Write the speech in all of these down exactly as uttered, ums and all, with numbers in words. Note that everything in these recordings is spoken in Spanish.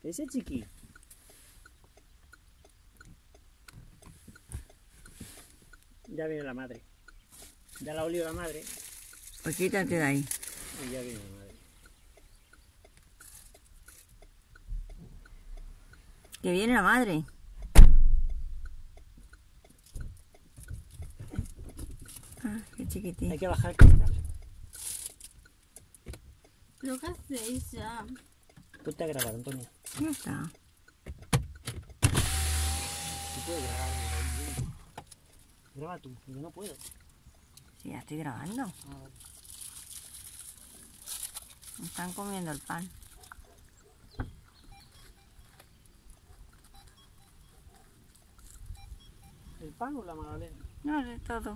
Ese chiqui. Ya viene la madre. Ya la olió la madre. Pues quítate de ahí. Y ya viene la madre. Que viene la madre. Ah, qué chiquitín. Hay que bajar el cristal. ¿Pero qué hacéis ya? Ponte a grabar, Antonio. Ya está. Tú puedes grabar. ¿No? Graba tú, yo no puedo. Sí, ya estoy grabando. Ah, Están comiendo el pan. ¿El pan o la magdalena? No, de todo.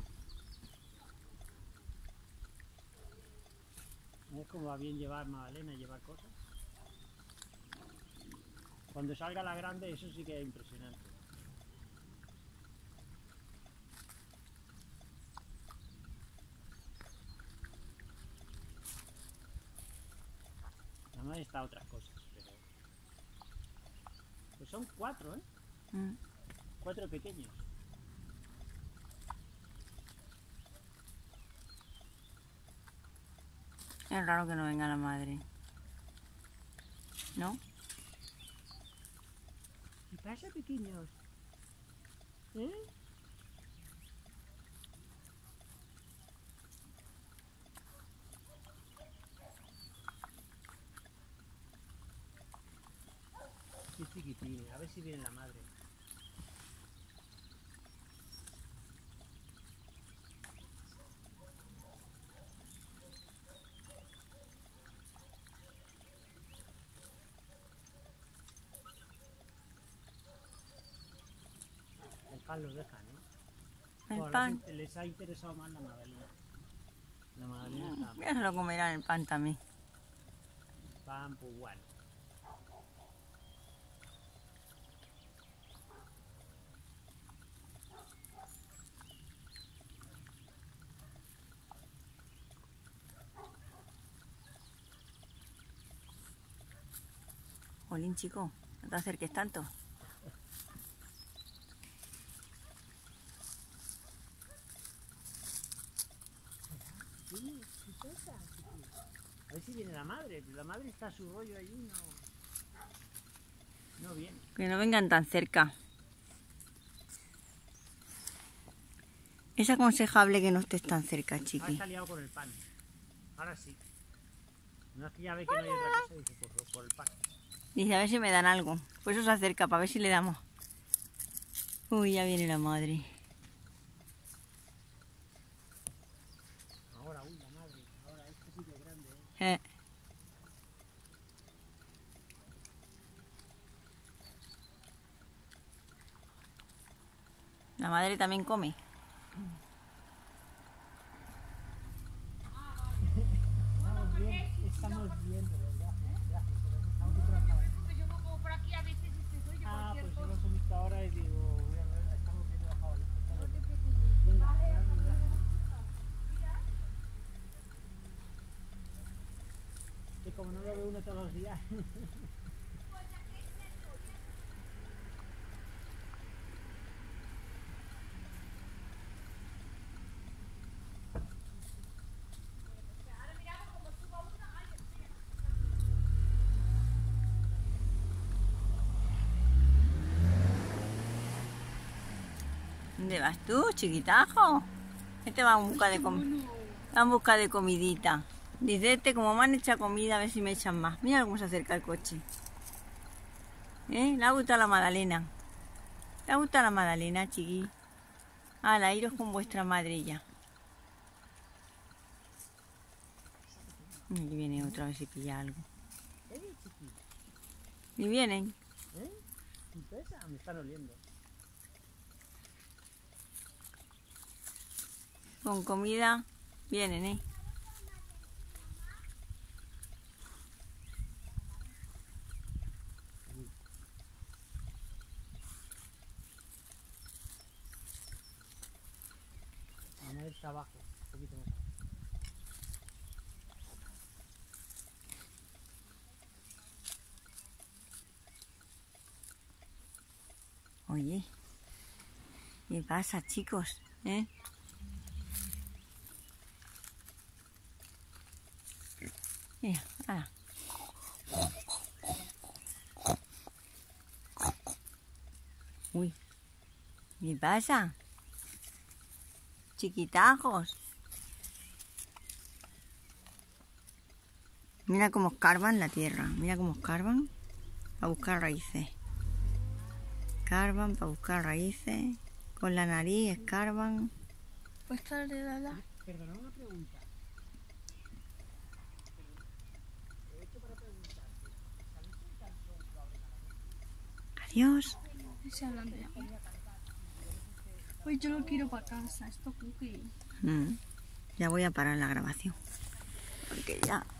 ¿Ves cómo va bien llevar magdalena y llevar cosas? Cuando salga la grande, eso sí que es impresionante. La madre está a otras cosas, pero... Pues son cuatro, ¿eh? Mm. Cuatro pequeños. Es raro que no venga la madre. ¿No? ¿Qué pasa, pequeños? ¿Eh? Qué chiquitín, a ver si viene la madre. El pan lo dejan, ¿eh? El Bueno, pan. Les, les ha interesado más la magdalena. La magdalena está Ya se lo comerán el pan también. pan, pues bueno. Jolín, chico, no te acerques tanto. Sí, ¿qué pasa? A ver si viene la madre. La madre está a su rollo allí, no... No viene. Que no vengan tan cerca. Es aconsejable que no estés tan cerca, Ahora chiqui. está liado con el pan. Ahora sí. No es que ya ve que no hay otra cosa y dice, pues por, por el pan. Dice, a ver si me dan algo. Pues eso se acerca para ver si le damos. Uy, ya viene la madre. Ahora, uy, la madre. Ahora, este sí que es grande, ¿eh? Eh. La madre también come. Estamos bien, estamos bien, pero gracias, gracias. Pero estamos trabajando. Yo me como por aquí a veces y te soy yo Ah, cualquier pues yo cosa. los he visto ahora y digo, voy a ver, estamos bien bajados. No Estamos te bien. preocupes. Venga, gracias, gracias. Que como no lo ve uno todos los días. ¿Dónde vas tú, chiquitajo? Este va en busca de comida. Va en busca de comidita. Dice este, como me han hecho comida, a ver si me echan más. Mira cómo se acerca el coche. ¿Eh? ¿Le ha gustado la magdalena? ¿Le ha gustado la magdalena, chiqui? Hala, iros con vuestra madre ya. Aquí viene otra, a ver si pilla algo. Eh, chiqui. Y vienen. ¿Eh? ¿Y pesa? Me están oliendo. Con comida vienen, ¿eh? La madre está abajo, un poquito más abajo. Oye, ¿qué pasa, chicos? ¿Eh? Mira, ahora. Uy, ¿qué pasa? Chiquitajos. Mira cómo escarban la tierra. Mira cómo escarban para buscar raíces. Escarban para buscar raíces. Con la nariz escarban. Pues tal de la la. Perdona una pregunta. Adiós. Estoy hablando ya. Pues yo lo quiero para casa, esto cookie. Mm, ya voy a parar la grabación. Porque ya...